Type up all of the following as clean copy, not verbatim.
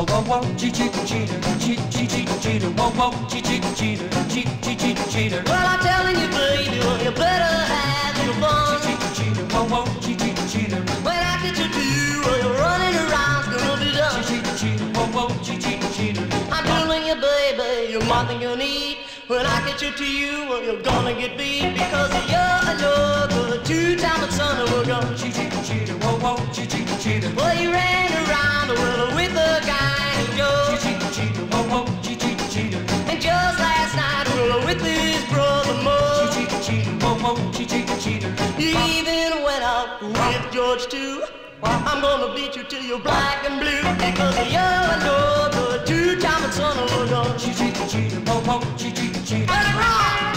whoa, whoa, whoa, cheater, cheater, whoa, whoa, cheater, cheater. Well, I'm telling you, baby, well, you better have your fun. Cheater, whoa, whoa, cheater. When I get you to you, well, you're running around, gonna be done. Cheater, whoa, whoa, cheater. I'm telling you, baby, you're more than you need. When I get you to you, well, you're gonna get beat because you're another two-time son of a gun. Cheater, whoa, whoa, cheater. Well, you ran around the world with a guy named Joe. Cheater, whoa, whoa, cheater. And just last night, well, with his brother Mo. Cheater, whoa, whoa, cheater. You even went out with George too. I'm gonna beat you till you're black and blue because you're another two-time son of a gun. Cheater, whoa, whoa, cheater. Let it rock!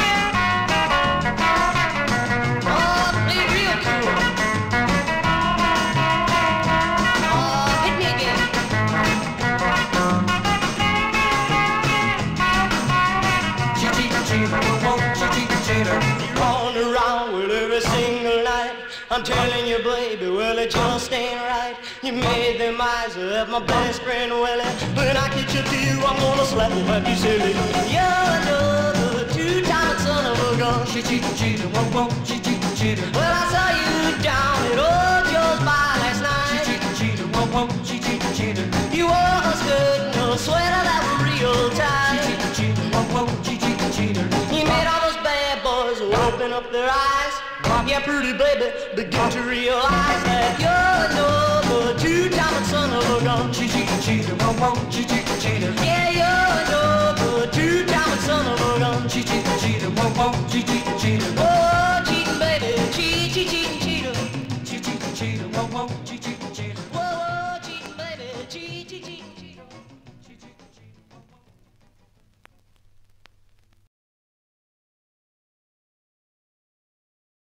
Oh, play real cool. Oh, hit me again. Cheater, whoa, whoa, cheater. You run around with every single night. I'm telling you, baby, well, it just ain't right. You made them eyes of my best friend Willie. When I get you to you, I'm gonna slap you like you silly. You're another two-time son of a gun. Cheater, whoa, whoa, cheater. Well, I saw you down at old Joe's bar last night. Cheater, whoa, whoa, cheater. You wore a skirt and a sweater that were real tight. Cheater, whoa, whoa, cheater. You made all those bad boys open up their eyes. Yeah, pretty baby, begin to realize that you're another two-time son of a gun. Cheater, whoa, whoa, cheater. Yeah, you're another two-time son of a gun. Cheater, whoa, whoa, cheater. Oh, cheating baby, cheating cheater. Cheater, whoa, whoa, cheater.